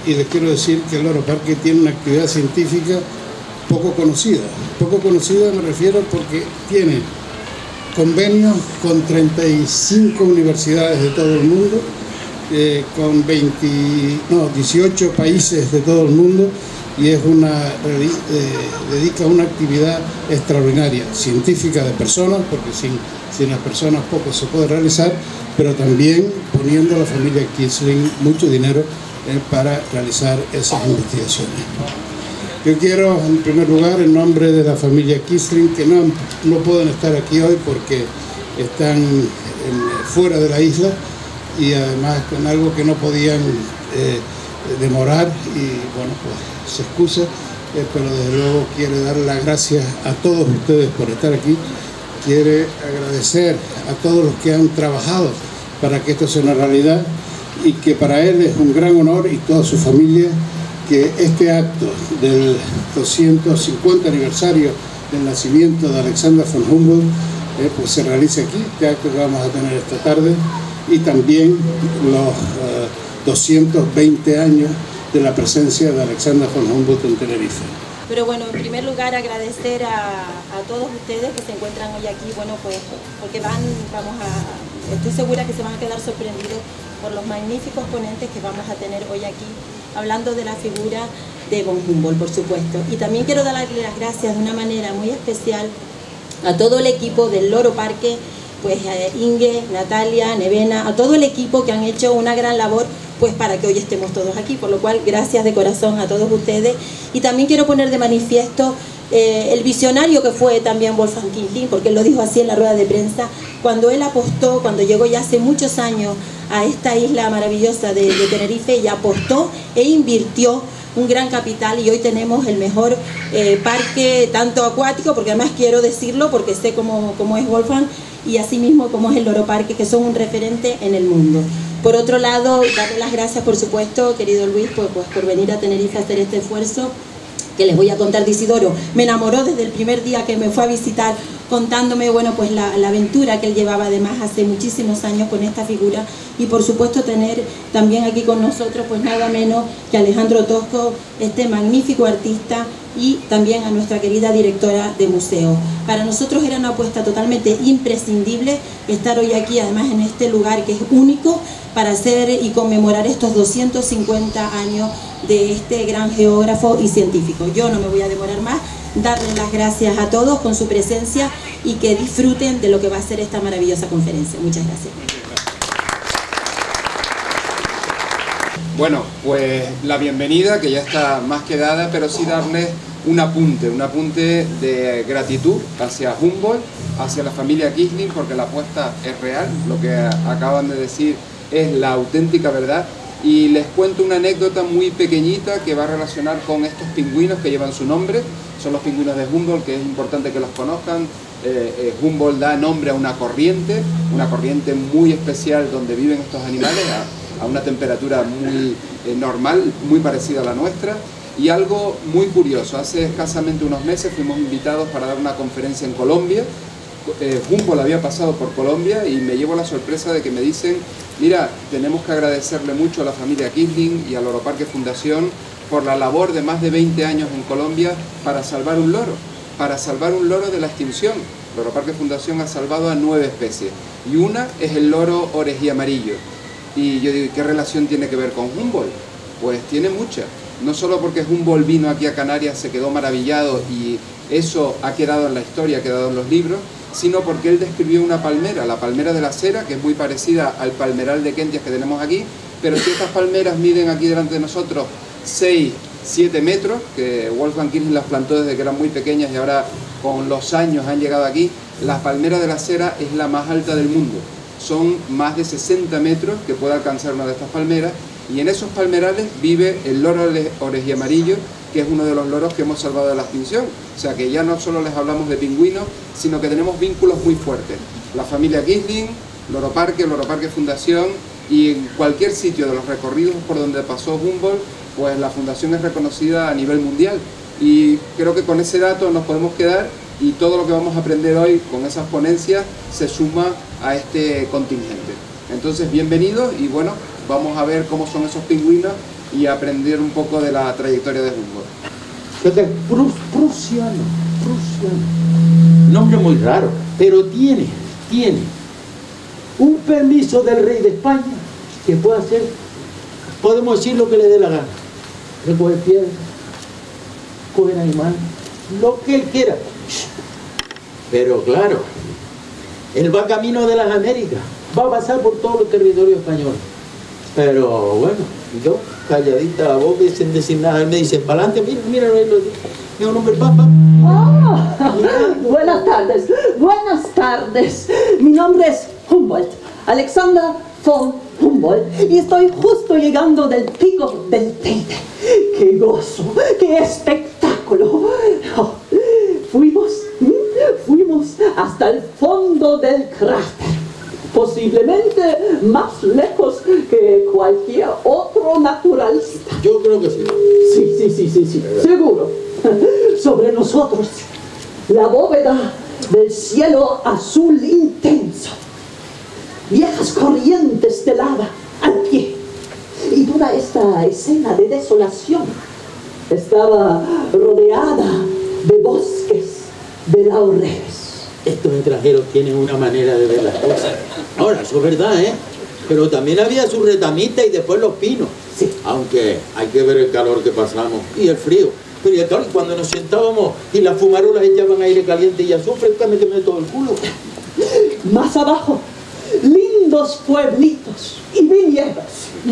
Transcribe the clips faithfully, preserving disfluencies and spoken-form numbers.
y les quiero decir que el Loro Parque tiene una actividad científica poco conocida. Poco conocida me refiero porque tiene convenios con treinta y cinco universidades de todo el mundo, eh, con veinte, no, dieciocho países de todo el mundo, y es una, eh, dedica una actividad extraordinaria, científica de personas, porque sin, sin las personas poco se puede realizar, pero también poniendo a la familia Quisling mucho dinero eh, para realizar esas investigaciones. Yo quiero, en primer lugar, en nombre de la familia Quisling, que no, no pueden estar aquí hoy porque están en, fuera de la isla, y además con algo que no podían eh, demorar, y bueno, pues se excusa, eh, pero desde luego quiere dar las gracias a todos ustedes por estar aquí, quiere agradecer a todos los que han trabajado para que esto sea una realidad, y que para él es un gran honor, y toda su familia, que este acto del doscientos cincuenta aniversario del nacimiento de Alexander von Humboldt eh, pues se realice aquí, este acto que vamos a tener esta tarde, y también los uh, doscientos veinte años de la presencia de Alexander von Humboldt en Tenerife. Pero bueno, en primer lugar agradecer a, a todos ustedes que se encuentran hoy aquí, bueno, pues porque van, vamos a, estoy segura que se van a quedar sorprendidos por los magníficos ponentes que vamos a tener hoy aquí, hablando de la figura de von Humboldt, por supuesto. Y también quiero darle las gracias de una manera muy especial a todo el equipo del Loro Parque, pues a Inge, Natalia, Nevena, a todo el equipo que han hecho una gran labor pues para que hoy estemos todos aquí, por lo cual gracias de corazón a todos ustedes. Y también quiero poner de manifiesto eh, el visionario que fue también Wolfgang Quisling, porque él lo dijo así en la rueda de prensa, cuando él apostó, cuando llegó ya hace muchos años a esta isla maravillosa de, de Tenerife, y apostó e invirtió un gran capital, y hoy tenemos el mejor eh, parque, tanto acuático, porque además quiero decirlo porque sé cómo, cómo es Wolfgang, y asimismo como es el Loro Parque, que son un referente en el mundo. Por otro lado, darle las gracias, por supuesto, querido Luis, pues, pues por venir a Tenerife a hacer este esfuerzo, que les voy a contar de Isidoro. Me enamoró desde el primer día que me fue a visitar, contándome, bueno, pues la, la aventura que él llevaba además hace muchísimos años con esta figura, y por supuesto tener también aquí con nosotros pues nada menos que Alejandro Tosco, este magnífico artista, y también a nuestra querida directora de museo. Para nosotros era una apuesta totalmente imprescindible estar hoy aquí, además en este lugar que es único, para hacer y conmemorar estos doscientos cincuenta años de este gran geógrafo y científico. Yo no me voy a demorar más, darles las gracias a todos con su presencia, y que disfruten de lo que va a ser esta maravillosa conferencia. Muchas gracias. Bueno, pues la bienvenida, que ya está más que dada, pero sí darles un apunte, un apunte de gratitud hacia Humboldt, hacia la familia Quisling, porque la apuesta es real, lo que acaban de decir es la auténtica verdad. Y les cuento una anécdota muy pequeñita que va a relacionar con estos pingüinos que llevan su nombre. Son los pingüinos de Humboldt, que es importante que los conozcan. Eh, eh, Humboldt da nombre a una corriente, una corriente muy especial donde viven estos animales a, a una temperatura muy eh, normal, muy parecida a la nuestra. Y algo muy curioso, hace escasamente unos meses fuimos invitados para dar una conferencia en Colombia. Eh, Humboldt había pasado por Colombia, y me llevo la sorpresa de que me dicen: mira, tenemos que agradecerle mucho a la familia Quisling y a Loro Parque Fundación por la labor de más de veinte años en Colombia para salvar un loro, para salvar un loro de la extinción. Loro Parque Fundación ha salvado a nueve especies, y una es el loro orejiamarillo. Y yo digo, ¿qué relación tiene que ver con Humboldt? Pues tiene mucha. No solo porque Humboldt vino aquí a Canarias, se quedó maravillado y eso ha quedado en la historia, ha quedado en los libros, sino porque él describió una palmera, la palmera de la cera, que es muy parecida al palmeral de Quentias que tenemos aquí, pero si estas palmeras miden aquí delante de nosotros seis, siete metros, que Wolfgang Quisling las plantó desde que eran muy pequeñas y ahora con los años han llegado aquí, la palmera de la cera es la más alta del mundo. Son más de sesenta metros que puede alcanzar una de estas palmeras, y en esos palmerales vive el loro orejiamarillo, que es uno de los loros que hemos salvado de la extinción. O sea que ya no solo les hablamos de pingüinos, sino que tenemos vínculos muy fuertes. La familia Quisling, Loro Parque, Loro Parque Fundación, y en cualquier sitio de los recorridos por donde pasó Humboldt, pues la fundación es reconocida a nivel mundial. Y creo que con ese dato nos podemos quedar, y todo lo que vamos a aprender hoy con esas ponencias se suma a este contingente. Entonces, bienvenidos, y bueno, vamos a ver cómo son esos pingüinos y aprender un poco de la trayectoria de Humboldt. Prus, prusiano, prusiano. Nombre muy raro, pero tiene, tiene un permiso del rey de España que puede hacer, podemos decir lo que le dé la gana. Recoger piedras, coger animales, lo que él quiera. Pero claro, él va camino de las Américas, va a pasar por todos los territorios españoles. Pero bueno, yo calladita la boca y sin decir nada, él me dice, para adelante, mira, mira, ahí lo dice. Es un hombre papa. Ah, buenas tardes, buenas tardes. Mi nombre es Humboldt, Alexander von Humboldt, y estoy justo llegando del pico del Teide. ¡Qué gozo! ¡Qué espectáculo! Oh, fuimos, fuimos hasta el fondo del cráter. Posiblemente más lejos que cualquier otro naturalista. Yo creo que sí. Sí, sí, sí, sí, sí, seguro. Sobre nosotros, la bóveda del cielo azul intenso, viejas corrientes de lava al pie, y toda esta escena de desolación estaba rodeada de bosques de laureles. Estos extranjeros tienen una manera de ver las cosas. Ahora, eso es verdad, ¿eh? Pero también había su retamita y después los pinos. Sí. Aunque hay que ver el calor que pasamos y el frío. Pero y el calor, cuando nos sentábamos y las fumarolas echaban aire caliente y azufre, que me quemé todo el culo. Más abajo, lindos pueblitos y viñedos,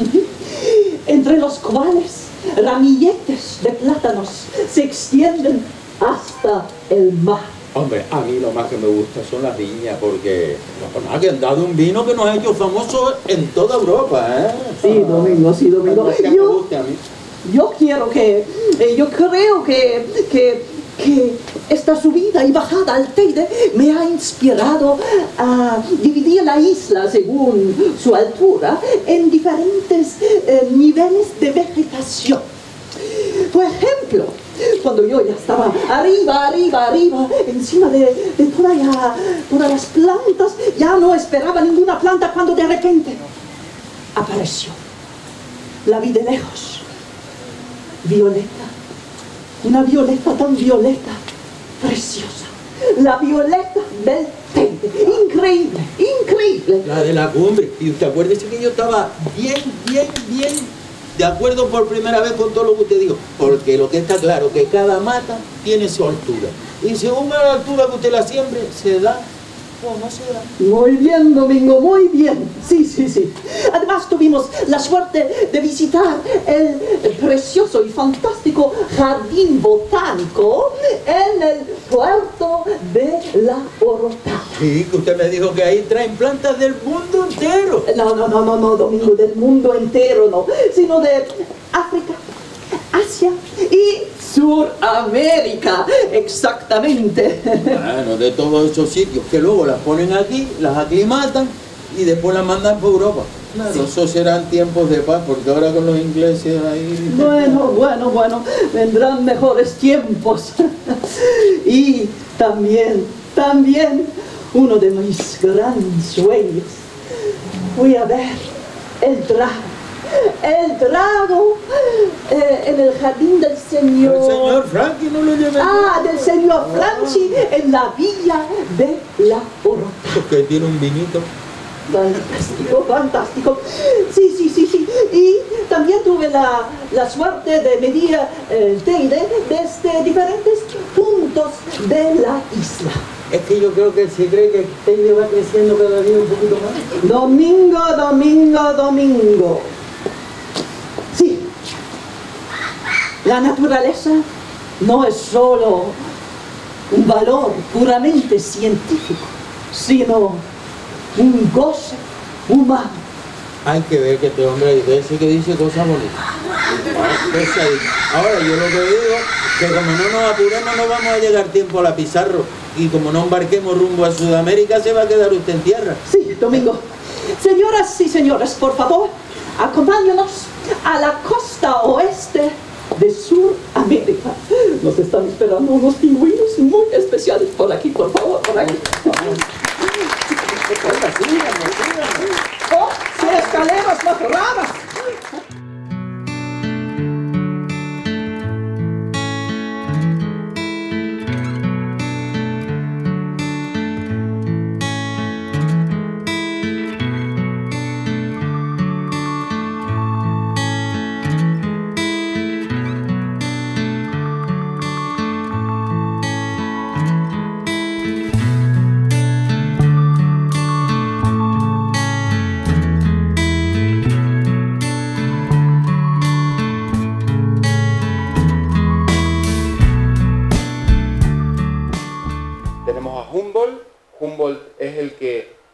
entre los cuales ramilletes de plátanos se extienden hasta el mar. Hombre, a mí lo más que me gusta son las viñas, porque no, que han dado un vino que nos ha hecho famosos en toda Europa, ¿eh? Sí, Domingo, sí, Domingo. Que me Yo, guste a mí. yo quiero que, eh, yo creo que, que, que esta subida y bajada al Teide me ha inspirado a dividir la isla según su altura en diferentes eh, niveles de vegetación. Por ejemplo, cuando yo ya estaba arriba, arriba, arriba, encima de, de toda ya, todas las plantas, ya no esperaba ninguna planta cuando de repente apareció. La vi de lejos. Violeta. Una violeta tan violeta, preciosa. La violeta del Teide. Increíble, increíble. La de la cumbre. Y usted acuérdese que yo estaba bien, bien, bien de acuerdo por primera vez con todo lo que usted dijo. Porque lo que está claro que cada mata tiene su altura. Y según la altura que usted la siembre, se da o no se da. Muy bien, Domingo, muy bien. Sí, sí, sí. Además tuvimos la suerte de visitar el precioso y fantástico jardín botánico en el puerto de La Orotava. Sí, que usted me dijo que ahí traen plantas del mundo entero. No, no, no, no, no, Domingo, del mundo entero no, sino de África, Asia y Suramérica, exactamente. Bueno, de todos esos sitios que luego las ponen aquí, las aclimatan y después las mandan por Europa. Claro, sí. Esos serán tiempos de paz, porque ahora con los ingleses ahí... Bueno, bueno, bueno, vendrán mejores tiempos. Y también, también, uno de mis grandes sueños, fui a ver el drago. El drago eh, en el jardín del señor... El señor Franchi no lo llevé. Ah, del señor Franchi en la villa de La Orotava. Porque tiene un vinito. Fantástico, fantástico. Sí, sí, sí, sí. Y también tuve la, la suerte de medir el Teide desde diferentes puntos de la isla. Es que yo creo que él se cree que el Teide va creciendo cada día un poquito más. Domingo, domingo, domingo. Sí. La naturaleza no es solo un valor puramente científico, sino un goce humano. Hay que ver que este hombre hay veces que dice cosas bonitas. Ahora yo lo que digo, que como no nos apuremos no vamos a llegar tiempo a la Pizarro. Y como no embarquemos rumbo a Sudamérica, se va a quedar usted en tierra. Sí, Domingo. Señoras y señores, por favor, acompáñanos a la costa oeste de Sudamérica. Nos están esperando unos pingüinos muy especiales por aquí, por favor, por aquí. Síganos, síganos. ¡Oh! ¡Se escaleras más ramas!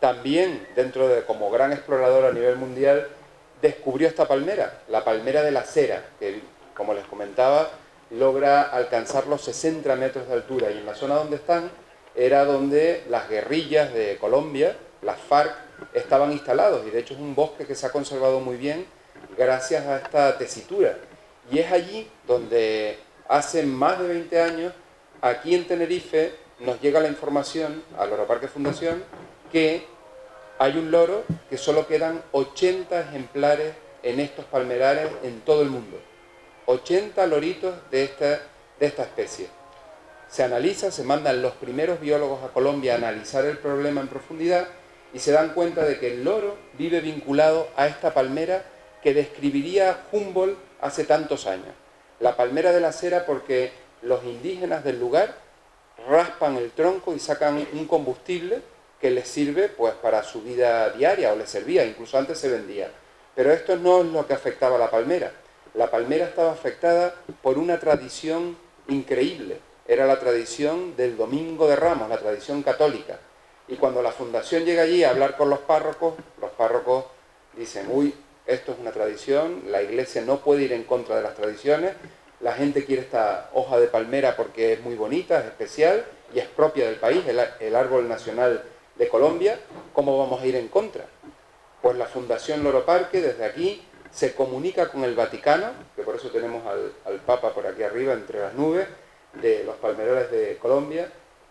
también dentro de como gran explorador a nivel mundial, descubrió esta palmera, la palmera de la cera, que como les comentaba, logra alcanzar los sesenta metros de altura, y en la zona donde están era donde las guerrillas de Colombia, las FARC, estaban instalados, y de hecho es un bosque que se ha conservado muy bien gracias a esta tesitura. Y es allí donde hace más de veinte años, aquí en Tenerife, nos llega la información al Loro Parque Fundación que hay un loro que solo quedan ochenta ejemplares en estos palmerares en todo el mundo. ochenta loritos de esta, de esta especie. Se analiza, se mandan los primeros biólogos a Colombia a analizar el problema en profundidad y se dan cuenta de que el loro vive vinculado a esta palmera que describiría Humboldt hace tantos años. La palmera de la cera, porque los indígenas del lugar raspan el tronco y sacan un combustible que les sirve pues para su vida diaria, o les servía, incluso antes se vendía. Pero esto no es lo que afectaba a la palmera. La palmera estaba afectada por una tradición increíble. Era la tradición del Domingo de Ramos, la tradición católica. Y cuando la fundación llega allí a hablar con los párrocos, los párrocos dicen, uy, esto es una tradición, la iglesia no puede ir en contra de las tradiciones, la gente quiere esta hoja de palmera porque es muy bonita, es especial y es propia del país, el, el árbol nacional de Colombia, ¿cómo vamos a ir en contra? Pues la Fundación Loro Parque desde aquí se comunica con el Vaticano, que por eso tenemos al, al Papa por aquí arriba entre las nubes de los palmeroles de Colombia,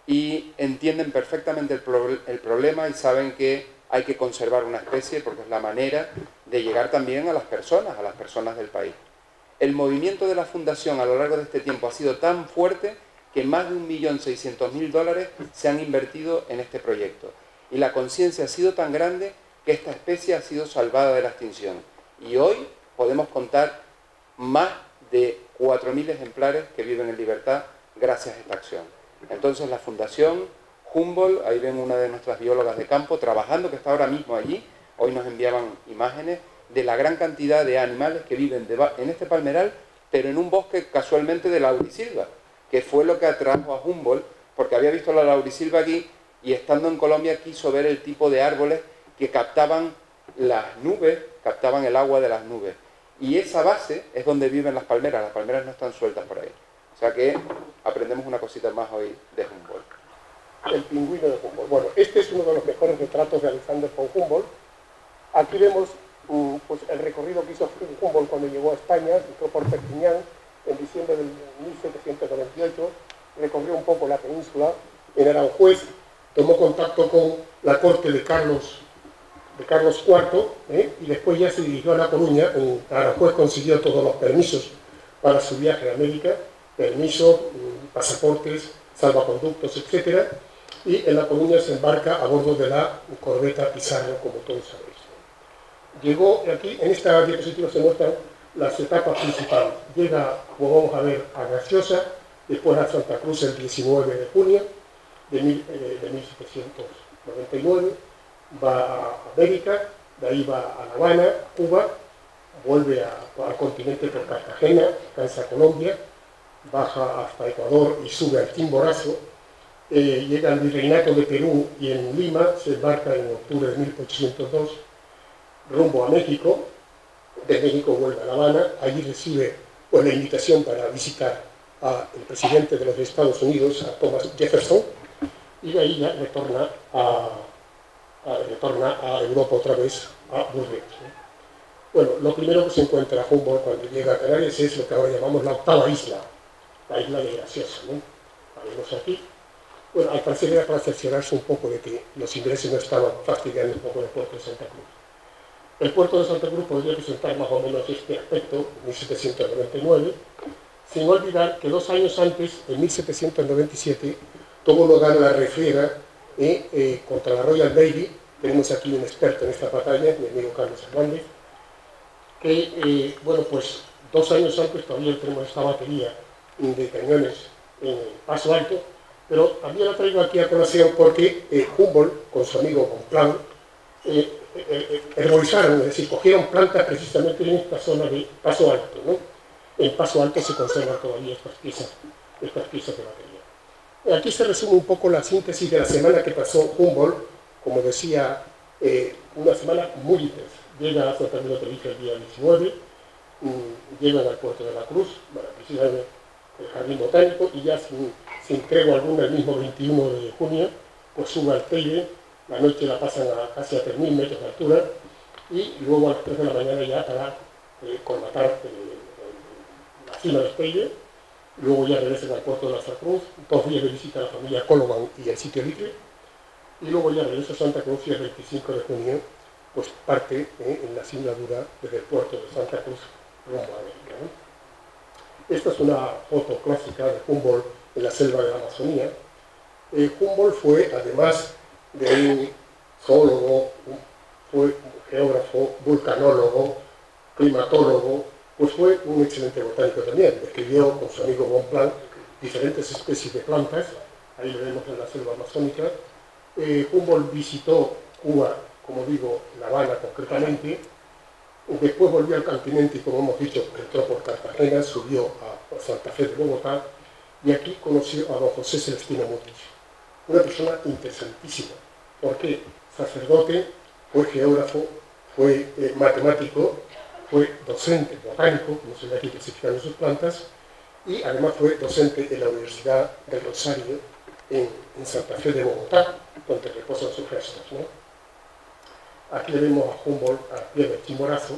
y entienden perfectamente el, pro, el problema y saben que hay que conservar una especie porque es la manera de llegar también a las personas, a las personas del país. El movimiento de la Fundación a lo largo de este tiempo ha sido tan fuerte que más de un millón seiscientos mil dólares se han invertido en este proyecto. Y la conciencia ha sido tan grande que esta especie ha sido salvada de la extinción. Y hoy podemos contar más de cuatro mil ejemplares que viven en libertad gracias a esta acción. Entonces la Fundación Humboldt, ahí ven una de nuestras biólogas de campo trabajando, que está ahora mismo allí, hoy nos enviaban imágenes de la gran cantidad de animales que viven en este palmeral, pero en un bosque casualmente de laurisilva, que fue lo que atrajo a Humboldt, porque había visto la laurisilva aquí y estando en Colombia quiso ver el tipo de árboles que captaban las nubes, captaban el agua de las nubes. Y esa base es donde viven las palmeras, las palmeras no están sueltas por ahí. O sea que aprendemos una cosita más hoy de Humboldt. El pingüino de Humboldt. Bueno, este es uno de los mejores retratos de Alexander von Humboldt. Aquí vemos um, pues, el recorrido que hizo Humboldt cuando llegó a España, entró por Perpiñán en diciembre de mil setecientos noventa y ocho, recorrió un poco la península, en Aranjuez, tomó contacto con la corte de Carlos, de Carlos cuarto, ¿eh? y después ya se dirigió a La Coruña. En Aranjuez consiguió todos los permisos para su viaje a América, permisos, pasaportes, salvaconductos, etcétera, y en La Coruña se embarca a bordo de la corbeta Pizarro, como todos sabéis. Llegó aquí, en esta diapositiva se muestran las etapas principales. Llega, como vamos a ver, a Graciosa, después a Santa Cruz el diecinueve de junio de, mil, eh, de mil setecientos noventa y nueve, va a América, de ahí va a La Habana, Cuba, vuelve a, al continente por Cartagena, alcanza a Colombia, baja hasta Ecuador y sube al Chimborazo, eh, llega al Virreinato de Perú y en Lima se embarca en octubre de mil ochocientos dos, rumbo a México. De México vuelve a La Habana, allí recibe pues, la invitación para visitar al presidente de los Estados Unidos, a Thomas Jefferson, y de ahí ya retorna a, a, retorna a Europa otra vez, a Burdeos, ¿no? Bueno, lo primero que se encuentra Humboldt cuando llega a Canarias es lo que ahora llamamos la octava isla, la isla de Graciosa, ¿no? La vemos aquí. Bueno, al parecer era para cerciorarse un poco de que los ingleses no estaban fastidiando un poco el puerto de Santa Cruz. El puerto de Santa Cruz podría presentar más o menos este aspecto, mil setecientos noventa y nueve, sin olvidar que dos años antes, en mil setecientos noventa y siete, tuvo lugar la refriega eh, eh, contra la Royal Navy. Tenemos aquí un experto en esta batalla, mi amigo Carlos Hernández, que, eh, bueno, pues dos años antes todavía tenemos esta batería de cañones en Paso Alto, pero también la traigo aquí a colación porque eh, Humboldt, con su amigo Bonpland, eh, eh, herborizaron, es decir, cogieron plantas precisamente en esta zona de Paso Alto, ¿no? En Paso Alto se conservan todavía estas piezas, estas piezas de batería. Aquí se resume un poco la síntesis de la semana que pasó Humboldt como decía, eh, una semana muy intensa. Llega a Santa María Tenerife el día diecinueve, mmm, llegan al puerto de la Cruz, bueno, precisamente el Jardín Botánico, y ya sin, sin tregua alguna el mismo veintiuno de junio, pues sube al Teide, la noche la pasan a casi a tres mil metros de altura, y luego a las tres de la mañana ya para eh, colmatar eh, la cima del Teide, luego ya regresan al puerto de la Cruz, dos días de visita a la familia Coloban y el sitio libre, y luego ya regresa a Santa Cruz y el veinticinco de junio pues parte eh, en la singladura desde el puerto de Santa Cruz rumbo a América, ¿no? Esta es una foto clásica de Humboldt en la selva de la Amazonía. Eh, Humboldt fue, además de un zoólogo, fue un geógrafo, vulcanólogo, climatólogo, pues fue un excelente botánico también. Describió con su amigo Bonpland diferentes especies de plantas, ahí lo vemos en la selva amazónica. Eh, Humboldt visitó Cuba, como digo, La Habana concretamente, después volvió al continente y, como hemos dicho, entró por Cartagena, subió a Santa Fe de Bogotá, y aquí conoció a don José Celestino Murillo, una persona interesantísima, porque sacerdote, fue geógrafo, fue eh, matemático, fue docente botánico, como se ve aquí clasificando sus plantas, y además fue docente en la Universidad del Rosario, en, en Santa Fe de Bogotá, donde reposan sus restos, ¿no? Aquí le vemos a Humboldt a pie del Chimborazo,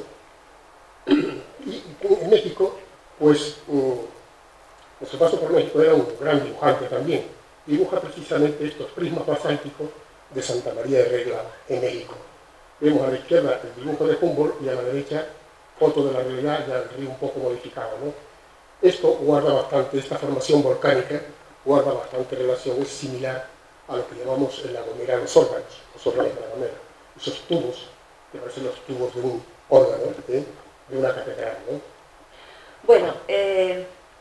y en México, pues, um, en su paso por México era un gran dibujante también, dibuja precisamente estos prismas basálticos de Santa María de Regla en México. Vemos a la izquierda el dibujo de Humboldt y a la derecha foto de la realidad, ya el río un poco modificado, ¿no? Esto guarda bastante, esta formación volcánica guarda bastante relación, es similar a lo que llamamos en la Gomera los órganos, los órganos de la Gomera, esos tubos, que parecen los tubos de un órgano, ¿eh? De una catedral, ¿no? Bueno, eh,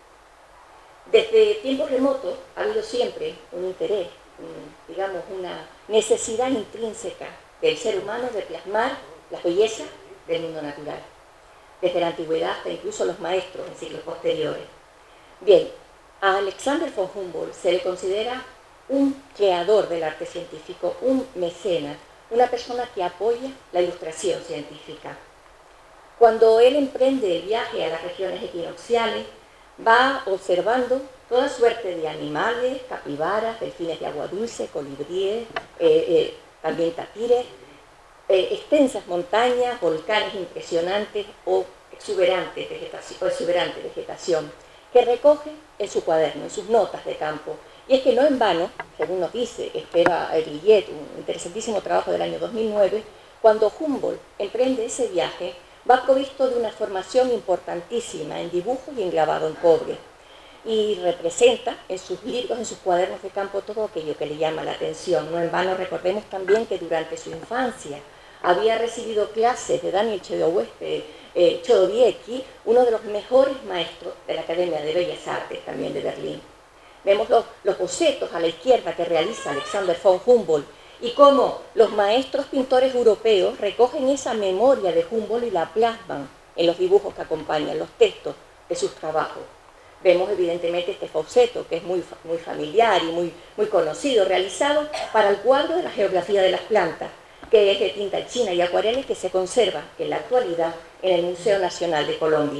desde tiempos remotos ha habido siempre un interés, un, digamos, una necesidad intrínseca del ser humano de plasmar las bellezas del mundo natural, desde la antigüedad hasta incluso los maestros en siglos posteriores. Bien, a Alexander von Humboldt se le considera un creador del arte científico, un mecenas, una persona que apoya la ilustración científica. Cuando él emprende el viaje a las regiones equinocciales, va observando toda suerte de animales, capibaras, delfines de agua dulce, colibríes, eh, eh, también tapires, eh, extensas montañas, volcanes impresionantes o exuberante vegetación, o exuberante vegetación, que recoge en su cuaderno, en sus notas de campo. Y es que no en vano, según nos dice Esther Grillet, un interesantísimo trabajo del año dos mil nueve, cuando Humboldt emprende ese viaje, va provisto de una formación importantísima en dibujo y en grabado en cobre, y representa en sus libros, en sus cuadernos de campo, todo aquello que le llama la atención. No en vano recordemos también que durante su infancia había recibido clases de Daniel Chodowiecki, eh, Chodowiecki, uno de los mejores maestros de la Academia de Bellas Artes también de Berlín. Vemos los, los bocetos a la izquierda que realiza Alexander von Humboldt y cómo los maestros pintores europeos recogen esa memoria de Humboldt y la plasman en los dibujos que acompañan los textos de sus trabajos. Vemos evidentemente este boceto que es muy, muy familiar y muy, muy conocido, realizado para el cuadro de la geografía de las plantas, que es de tinta china y acuarelas, que se conserva en la actualidad en el Museo Nacional de Colombia.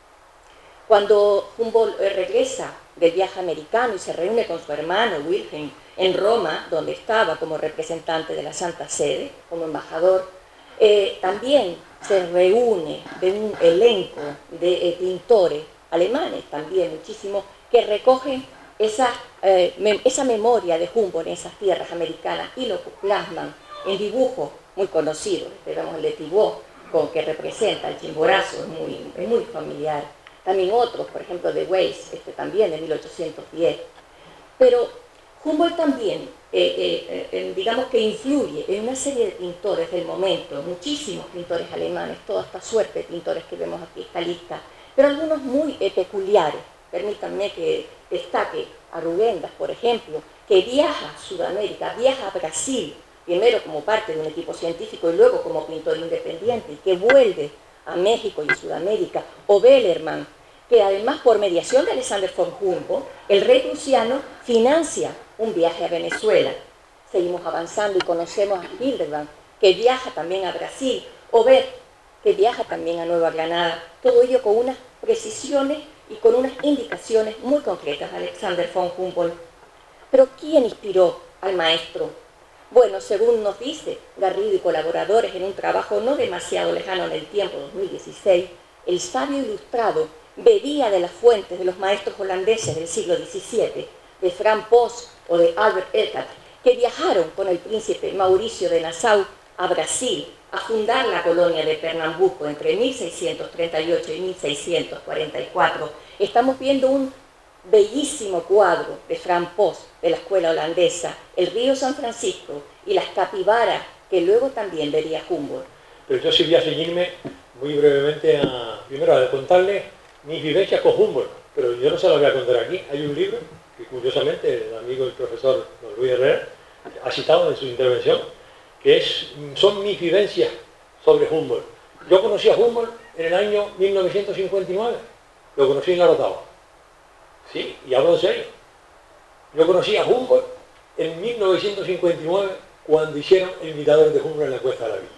Cuando Humboldt regresa del viaje americano y se reúne con su hermano Wilhelm en Roma, donde estaba como representante de la Santa Sede, como embajador, eh, también se reúne de un elenco de eh, pintores alemanes, también muchísimos, que recogen esa, eh, me, esa memoria de Humboldt en esas tierras americanas y lo plasman en dibujos muy conocidos. Tenemos el de Thibaut, con que representa el Chimborazo, es muy, es muy familiar. También otros, por ejemplo, de Weiss, este también de mil ochocientos diez. Pero Humboldt también, eh, eh, eh, digamos que influye en una serie de pintores del momento, muchísimos pintores alemanes, toda esta suerte de pintores que vemos aquí, esta lista, pero algunos muy eh, peculiares. Permítanme que destaque a Rubens, por ejemplo, que viaja a Sudamérica, viaja a Brasil, primero como parte de un equipo científico y luego como pintor independiente, y que vuelve a México y Sudamérica, o Bellerman, que además por mediación de Alexander von Humboldt, el rey prusiano financia un viaje a Venezuela. seguimos avanzando y conocemos a Hildebrand, que viaja también a Brasil, o ver que viaja también a Nueva Granada, todo ello con unas precisiones y con unas indicaciones muy concretas de Alexander von Humboldt. Pero ¿quién inspiró al maestro? Bueno, según nos dice Garrido y colaboradores en un trabajo no demasiado lejano en el tiempo, dos mil dieciséis, el sabio ilustrado bebía de las fuentes de los maestros holandeses del siglo diecisiete, de Frank Post o de Albert Elkart, que viajaron con el príncipe Mauricio de Nassau a Brasil a fundar la colonia de Pernambuco entre mil seiscientos treinta y ocho y mil seiscientos cuarenta y cuatro. Estamos viendo un bellísimo cuadro de Frank Post de la escuela holandesa, el río San Francisco y las capibaras que luego también vería Humboldt. Pero yo sí voy a ceñirme muy brevemente a, primero a contarles mis vivencias con Humboldt, pero yo no se las voy a contar aquí. Hay un libro que curiosamente el amigo el profesor don Luis Herrera ha citado en su intervención, que es, son mis vivencias sobre Humboldt. Yo conocí a Humboldt en el año mil novecientos cincuenta y nueve, lo conocí en Garotava. Sí, y hablo en serio. Yo conocí a Humboldt en mil novecientos cincuenta y nueve cuando hicieron el mirador de Humboldt en la Cuesta de la Villa.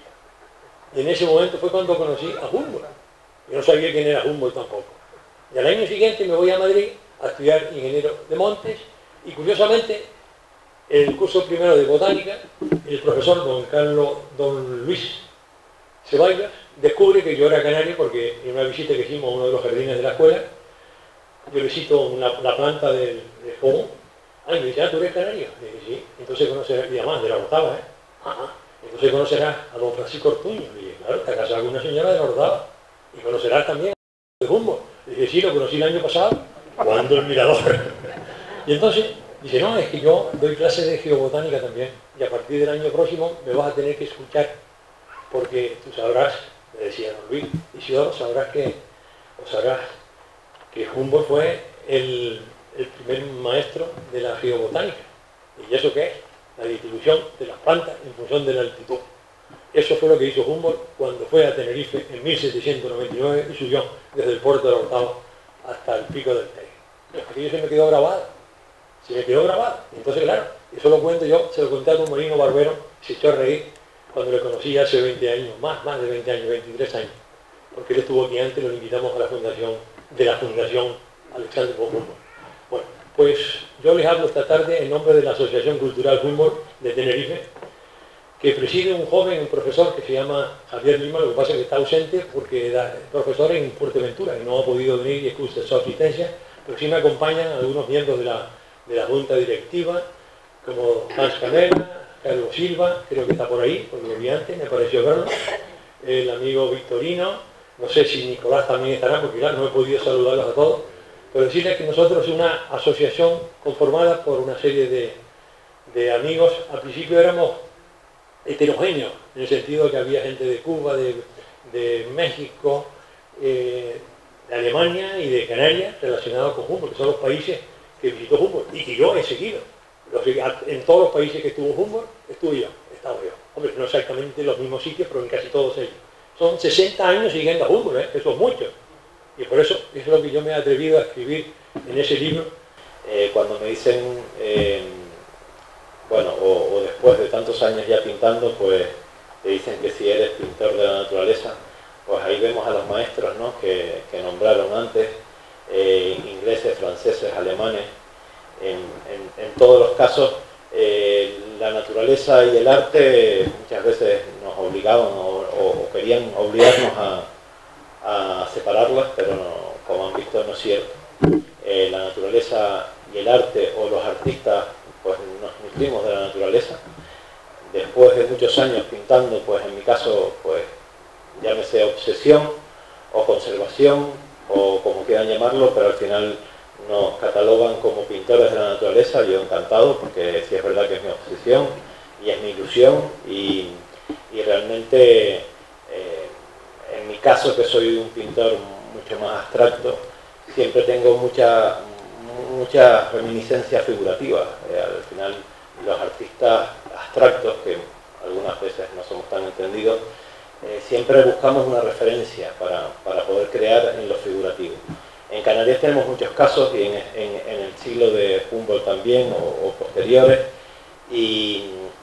Y en ese momento fue cuando conocí a Humboldt. Yo no sabía quién era Humboldt tampoco. Y al año siguiente me voy a Madrid a estudiar ingeniero de montes y curiosamente en el curso primero de botánica el profesor don Carlos, don Luis Ceballos descubre que yo era canario porque en una visita que hicimos a uno de los jardines de la escuela yo le cito una, la planta del, del fogón. Ah, y me dice, ah, ¿tú eres canario? Le dije, sí. Entonces conocerás, y además de la Orotava, ¿eh? Ajá. Entonces conocerás a don Francisco Ortuño. Le dije, claro, está casado con una señora de la Orotava. Y conocerás también a de Humboldt. Le dije, sí, lo conocí el año pasado, cuando el mirador. Y entonces, dice, no, es que yo doy clases de geobotánica también. Y a partir del año próximo me vas a tener que escuchar. Porque tú sabrás, me decía don Luis Isidoro, sabrás que, o sabrás que Humboldt fue el, el primer maestro de la geobotánica. ¿Y eso qué es? La distribución de las plantas en función de la altitud. Eso fue lo que hizo Humboldt cuando fue a Tenerife en mil setecientos noventa y nueve y subió desde el puerto de la Orotava hasta el pico del Teide. Aquello se me quedó grabado. Se me quedó grabado. Entonces, claro, eso lo cuento yo, se lo conté a don Molino Barbero, se echó a reír cuando le conocí hace veinte años, más, más de veinte años, veintitrés años. Porque él estuvo aquí antes, lo invitamos a la fundación de la Fundación Alexander von Humboldt. Bueno, pues yo les hablo esta tarde en nombre de la Asociación Cultural Humboldt de Tenerife, que preside un joven, un profesor que se llama Javier Lima, lo que pasa es que está ausente porque era profesor en Fuerteventura y no ha podido venir y excusa su asistencia, pero sí me acompañan algunos miembros de la, de la Junta Directiva, como Hans Canela, Carlos Silva, creo que está por ahí, porque lo vi antes, me pareció verlo, el amigo Victorino, no sé si Nicolás también estará, porque claro, no he podido saludarlos a todos, pero decirles que nosotros somos una asociación conformada por una serie de, de amigos. Al principio éramos heterogéneos, en el sentido de que había gente de Cuba, de, de México, eh, de Alemania y de Canarias relacionados con Humboldt, que son los países que visitó Humboldt y que yo he seguido. En todos los países que estuvo Humboldt, estuve yo, he estado yo. Hombre, no exactamente en los mismos sitios, pero en casi todos ellos. Son sesenta años siguiendo a Humboldt, ¿eh? Eso es mucho. Y por eso es lo que yo me he atrevido a escribir en ese libro. Eh, cuando me dicen, eh, bueno, o, o después de tantos años ya pintando, pues te dicen que si eres pintor de la naturaleza, pues ahí vemos a los maestros, ¿no?, que, que nombraron antes, eh, ingleses, franceses, alemanes. En, en, en todos los casos, eh, la naturaleza y el arte muchas veces nos obligaban o, o, o querían obligarnos a, a separarlas, pero no, como han visto no es cierto. Eh, la naturaleza y el arte, o los artistas, pues nos nutrimos de la naturaleza. Después de muchos años pintando, pues en mi caso, pues llámese obsesión o conservación o como quieran llamarlo, pero al final nos catalogan como pintores de la naturaleza. Yo encantado, porque sí es verdad que es mi obsesión y es mi ilusión, y, y realmente eh, en mi caso, que soy un pintor mucho más abstracto, siempre tengo mucha, mucha reminiscencia figurativa. Eh, al final los artistas abstractos, que algunas veces no somos tan entendidos, eh, siempre buscamos una referencia para, para poder crear en lo figurativo. En Canarias tenemos muchos casos, y en, en, en el siglo de Humboldt también, o, o posteriores, y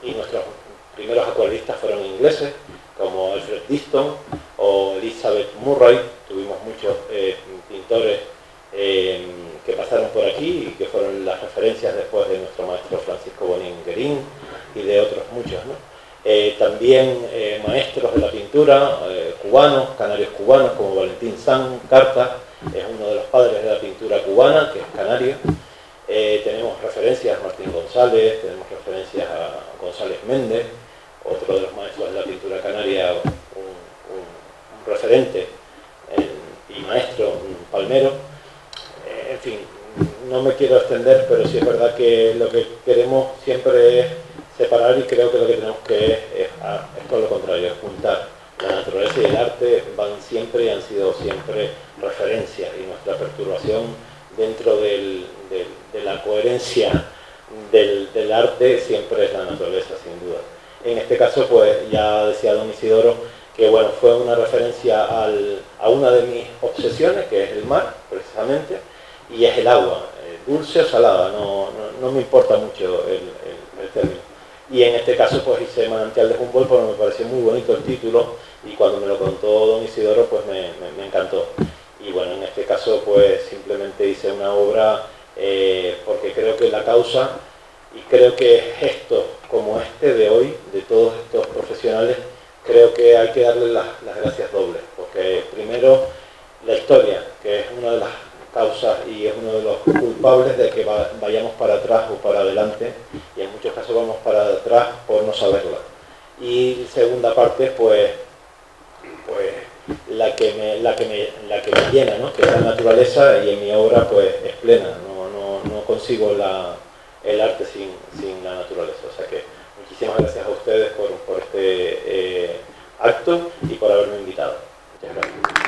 y nuestros primeros acuarelistas fueron ingleses, como Alfred Diston o Elizabeth Murray. Tuvimos muchos eh, pintores eh, que pasaron por aquí y que fueron las referencias después de nuestro maestro Francisco Bonín Guerín y de otros muchos, ¿no? Eh, también eh, maestros de la pintura, eh, cubanos, canarios cubanos, como Valentín San Carta, es uno de los padres de la pintura cubana, que es canario. Eh, tenemos referencias a Martín González, tenemos referencias a González Méndez, otro de los maestros de la pintura canaria, un, un, un referente en, y maestro, un palmero. Eh, en fin, no me quiero extender, pero sí es verdad que lo que queremos siempre es separar, y creo que lo que tenemos que es, es, es todo lo contrario, es juntar. La naturaleza y el arte van siempre y han sido siempre referencias, y nuestra perturbación dentro del, del, de la coherencia del, del arte siempre es la naturaleza, sin duda. En este caso, pues ya decía don Isidoro que bueno, fue una referencia al, a una de mis obsesiones, que es el mar, precisamente, y es el agua, eh, dulce o salada, no, no, no me importa mucho el, el, el término. Y en este caso pues hice Manantial de Humboldt porque me pareció muy bonito el título, y cuando me lo contó don Isidoro pues me, me, me encantó. Y bueno, en este caso pues simplemente hice una obra eh, porque creo que la causa, y creo que gestos como este de hoy, de todos estos profesionales, creo que hay que darles las, las gracias dobles, porque primero la historia, que es una de las causas y es uno de los culpables de que va, vayamos para atrás o para adelante, y en muchos casos vamos para atrás por no saberla. Y segunda parte, pues, pues la que me, la que me, la que me llena, ¿no? Que es la naturaleza, y en mi obra pues es plena, no, no, no consigo la, el arte sin, sin la naturaleza. O sea que muchísimas gracias a ustedes por, por este eh, acto y por haberme invitado. Muchas gracias.